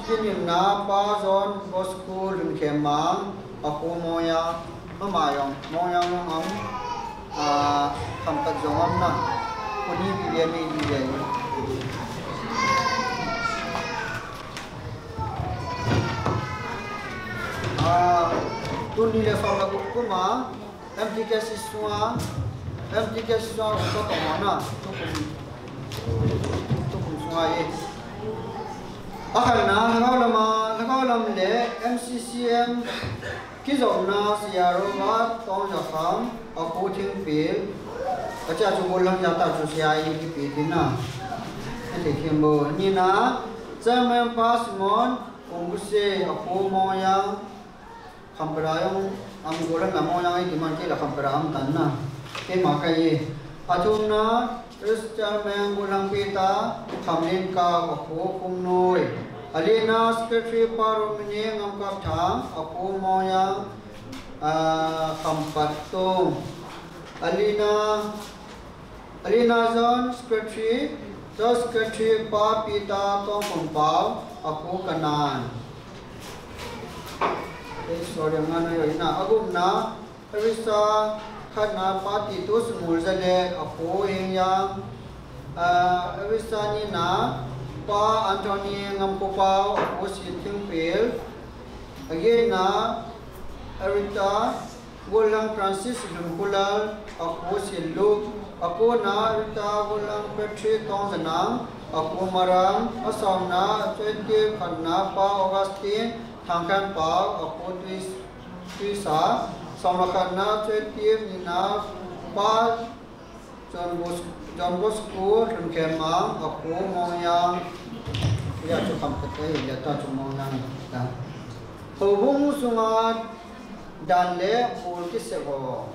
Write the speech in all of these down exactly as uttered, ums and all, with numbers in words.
kinin na pa zon boskul rin kemang ako moya mamayong moyang ng ang kamtag zongam na kuni bibiyan may bibiyan tuni le fang la kuma M T K siswa M T K siswa ko to mana to to siswa ye akal na lagaw lama lagaw lam le M C C M kizom na siyaro ma tong ja kham aku thing pil acha chu bolang ja ta chu sia yi ki pi na ate khembo ni na zaman pasmon ongse aku moya kamperayong ang gulang na mo yang ay diman kila kamperayong tanna ke makai atum na Christian meng gulang pita kamlin ka ako kumnoy alina secretary parum ni ngam kap thang ako mo yang kampatong alina alina zon secretary so secretary pa pita tong kumpaw ako kanan sorry nga na yun na agum na Arisa kana pati to smul zale ako yang Arisa ni na pa Anthony ngampupaw ako si Timpil again na Arita Gulang Francis Lumkulal ako si Luke ako na Arita Gulang Petri Tongzanang ako marang asam na twenty kana pa Augustine Thangkan pa ako twis twisa samakan na twenty ni na pa John Bos John Bosco Rengkemang ako moyang ya tu kampete ya ta tu moyang ta hubung sungat dan le pul kisego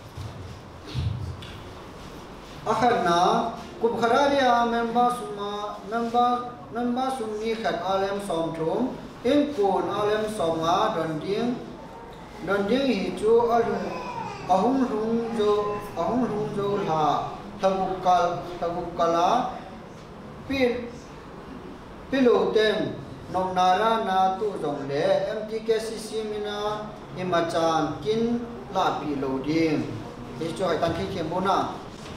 akhirna kubkhararia member suma member member sumni khat alem somthum in kun alem songa donding donding hi chu alung ahung lung jo ahung lung jo la tabukal tabukala pil piluten nom nara na tu jong le M T K C C mina imachan kin la piloding hi chu hai tan ki kembona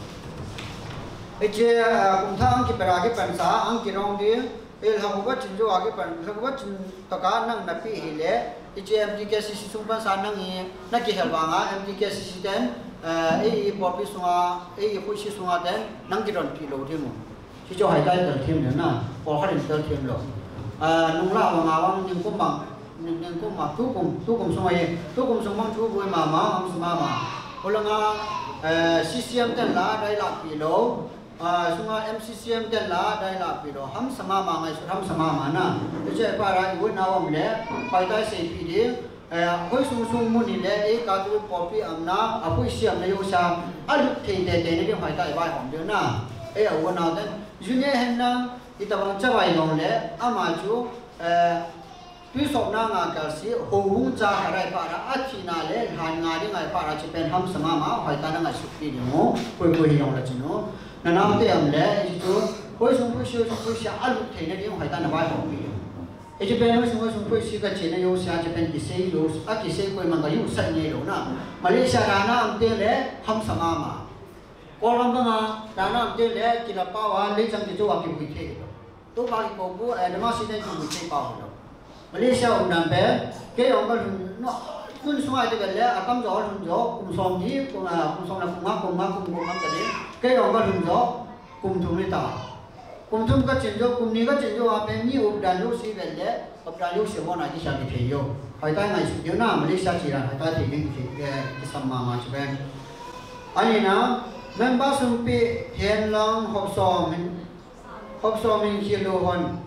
eche kum thang ki para ki pansa ang ki rong di el habubat chinjo age pan habubat chin taka nang napi hile iche M T K C C sumpan sanang i na ki helwanga M T K C C den e popi sunga e puisi sunga den nang ki ron kilo thimu chi jo hai dai dal thim ne na po kharin dal thim lo nung la wa nga wang ning kum bang ning ning kum ma tu kum tu kum sunga ye tu kum sungmang tu boi ma ma am suma ma olanga C C M den la dai la kilo sunga M C C M den la dai la pi do ham sama ma ngai ham sama ma na je para i wo na wam le pai tai se pi de hoi sung sung mu ni le e ka tu popi amna apoi siam le yo sa alu thei de de ne de pai tai bai hom de na e a wo na den june hen na i ta bang cha bai long le ama chu tui sok na nga ka si ho hung cha harai para a chi na le han nga ri ngai para chi pen ham sama ma hoi ta na ngai su pi ni mo koi koi yong la chi no na nam te am le itu hoi sung pui siu sung pui sia alu thei na ding hai ta na bai hong pi e je pen hoi sung sung pui si ka che na yo sia je pen ki sei lo a ki sei koi man ga yu sai ne lo na Malaysia ra na am te le ham sama ma ko ram ba ma ra na am te le ki la pa wa le chang ki jo wa ki pui the lo to ba ki ko bu e na ma si ne ki pui the pa lo Malaysia um nam pe ke yong ka no kun sungai te le akam jo lun jo kum som ni kum kum som na kum ma kum ma kum kum ma ka de ke yong ka lun jo kum thum ni ta kum thum ka chin jo kum ni ka chin jo a pe ni u dan lu si le le ab dan lu si mo na ki sa ki the yo hai ta ngai su yo na Malaysia chi ra hai ta thi ni ki ki sam ma ma chi ben ani na member sum pi hen long hop som min hop som min ki lo hon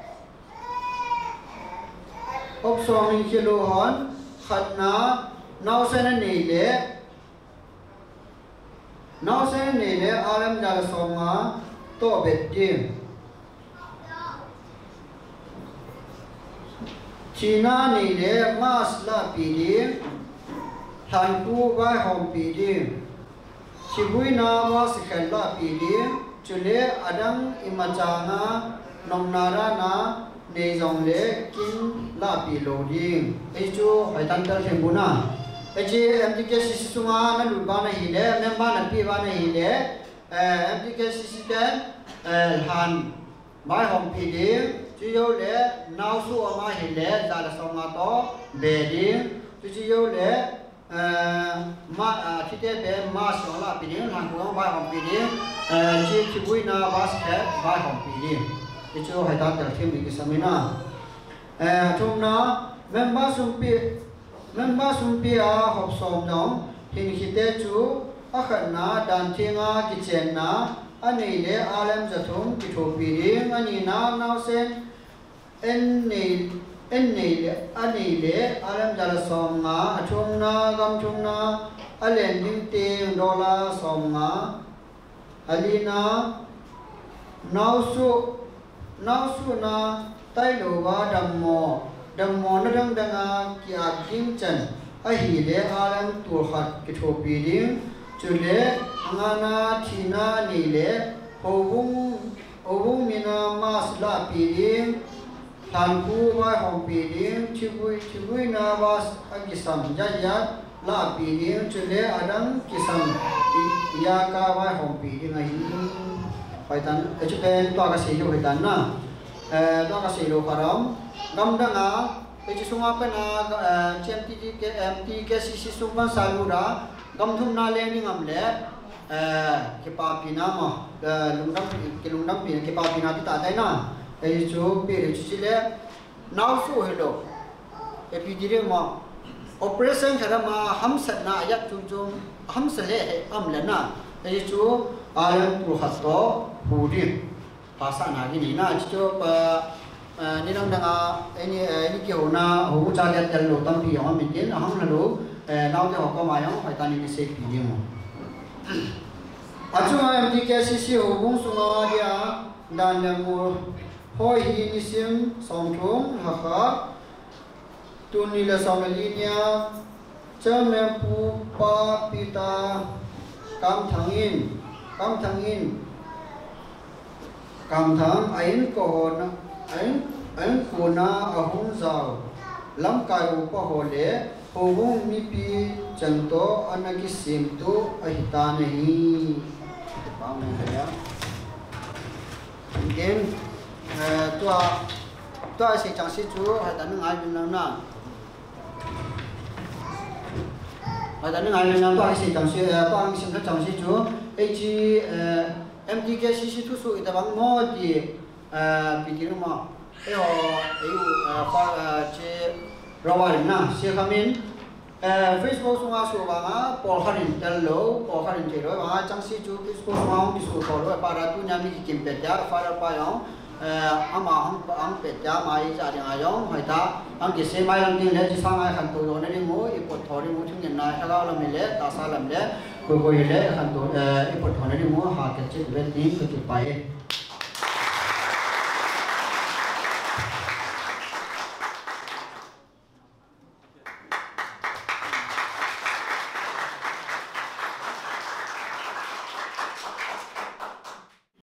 hop som min ki lo hon khana nau se na nei le nau se na nei le alam dal songa to bet tim china nei le mas la pi di than pu vai hom pi di chibui na wa se khel la pi di chule adang imachana nomnara na ในจงเล็กกินลาปีโลดิงไอจูไอตันเตอร์เทมบุน่าไอจีเอ็มดีเคซีซีสุงานั่นดูบ้านในหินเล่แม่บ้านนั่นพี่บ้านในหินเล่เอ็มดีเคซีซีเดนฮันไม้หอมปีดิงจีโยเล่นาวสู้มาหินเล่จาร์สองมาโตเบดิงจีโยเล่มาที่เด็ดมาสองละปีดิงฮันกูไม้หอมปีดิงจีที่บุยนาบาสเกตไม้หอมปีดิงที่จูให้ตัดแต่ทีมอีกสมัยน่ะเอ่อทุกน่ะเมมเบอร์สุปีเมมเบอร์สุปีอาหอบสมน้องหินคิดเตจูอาขันน่ะดันเทียงอากิเจนน่ะอันนี้เล่อาเลมจะทุ่งกิทูปีริงอันนี้น่ะน่าเซนเอ็นนี่เอ็นนี่เล่อันนี้เล่อาเลมจะละสมน่ะทุกน่ะกำทุกน่ะอาเลนดิ้งเตียงดอลลาร์สมน่ะอันนี้น่ะน่าสุนาวสุนาไตโลวาดัมโมดัมโมนดังดังอากิอากิมจันอาฮีเลอาลัมตัวขัดกิโทปีดิงจุเลงานาทีนานีเลโฮบุงโฮบุงมินามาสลาปีดิงทันคูวาหอมปีดิงชิบุยชิบุยนาบาสอากิสัมยัดยัดลาปีดิงจุเลอาดังกิสัมยากาวาหอมปีดิงอาฮีไปตันเอชเป็นตัวกสิโยไปตันนะเอ่อตัวกสิโยคารมกำดังอ่ะเอชสุงาเป็นอ่ะเอ่อเชมทีทีเคเอ็มทีเคซีซีสุบันซาลูระกำทุ่มนาเลนิงามเล่เอ่อเก็บปาปีนามะเอ่อลุงดังเก็ลุงดังปีนเก็บปาปีนาที่ตาได้นะเอชสุปีเอชสิเล่นาวสู้เฮโลเอพีดีเรื่องมาโอเปอเรชั่นขนาดมาฮัมสันนายักจุนจุนฮัมสันเล่อัมเลนะเอชสุอาเลมตัวขัดโตผู้ดีภาษาหน้าที่นี่นะที่ว่าเอ่อนี่เราดังอ่ะไอ้นี่ไอ้นี่เกี่ยวนะหูจานเดียวโลตั้งปีอย่างมันเด่นอ่ะฮังนั่นโลเอ่อเราจะหอกมาอย่างไปตอนนี้มีเซฟปีนี้มั้งอาจุมาเอ็มดีเคซีซีหูบุ้งสุงาเดียดันยังมูหอยหินิซิมสองทุ่งฮักฮักตุนีละสองลีเนียเจ้าแม่ปูปาปิตากำทังอินกำทังอินกำทังไอ้นโกนะไอ้ไอ้นโกนาอาหุนซาวลำกายอุปโหเลหูบุงมีปีจันโตอันนักิสิมตุอหิตานีฟังนะครับเกณฑ์ตัวตัวสิ่งจังสิจูให้ตันงานเป็นแล้วนะให้ตันงานเป็นแล้วตัวสิ่งจังสิตัวสิ่งจังสิจูไอจีเอ่อ เอ็ม ดี เค ซี ซี ทุสุอิตาบังโมดีเอ่อปีที่รู้มาเอ้อไอ้เอ่อฟ้าเอ่อเจราวารินนะเสียคำมินเอ่อ Facebook สุงาสุวางาปอลฮารินเตลโลปอลฮารินเจโร่วางาจังสิจู Facebook สุงาดิสคุโตโร่ปาราตุญามิกิมเปตยาฟาราปายองเอ่ออามาฮังอังเปตยามาอิจาริงอายองให้ตาอังกิเซมาลังติงเลจิสังไอขันตุโยนนี่มูอีปอทอริมูทุงยันนาฮะกาลามิเลตาซาลัมเล कोई कोई ले खान तो इपट होने की मुँह हाथ के चित वे तीन कुछ पाए